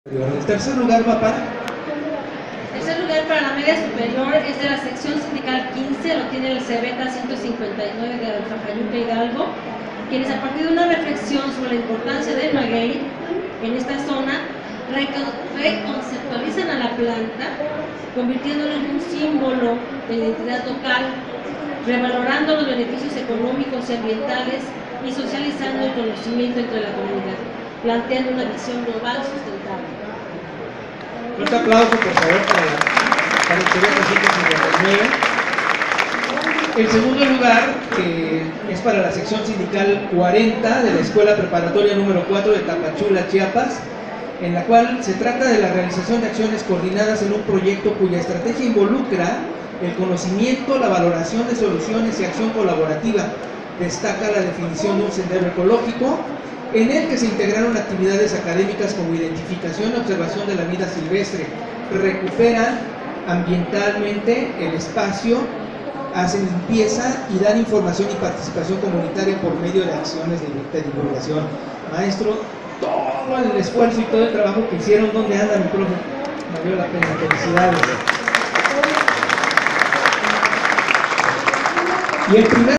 El tercer lugar va para... El tercer lugar para la media superior es de la sección sindical 15, lo tiene el CEBETA 159 de Alfajayuca Hidalgo, quienes a partir de una reflexión sobre la importancia del maguey en esta zona, reconceptualizan a la planta, convirtiéndolo en un símbolo de identidad local, revalorando los beneficios económicos y ambientales y socializando el conocimiento entre la comunidad, planteando una visión global sustentable. Un aplauso, por favor, para el CEBETA 159. El segundo lugar es para la sección sindical 40 de la Escuela Preparatoria número 4 de Tapachula, Chiapas, en la cual se trata de la realización de acciones coordinadas en un proyecto cuya estrategia involucra el conocimiento, la valoración de soluciones y acción colaborativa. Destaca la definición de un sendero ecológico, en el que se integraron actividades académicas como identificación y observación de la vida silvestre, recuperan ambientalmente el espacio, hacen limpieza y dan información y participación comunitaria por medio de acciones de divulgación. Maestro, todo el esfuerzo y todo el trabajo que hicieron, ¿dónde anda mi profe? Valió la pena, felicidades. Y el primer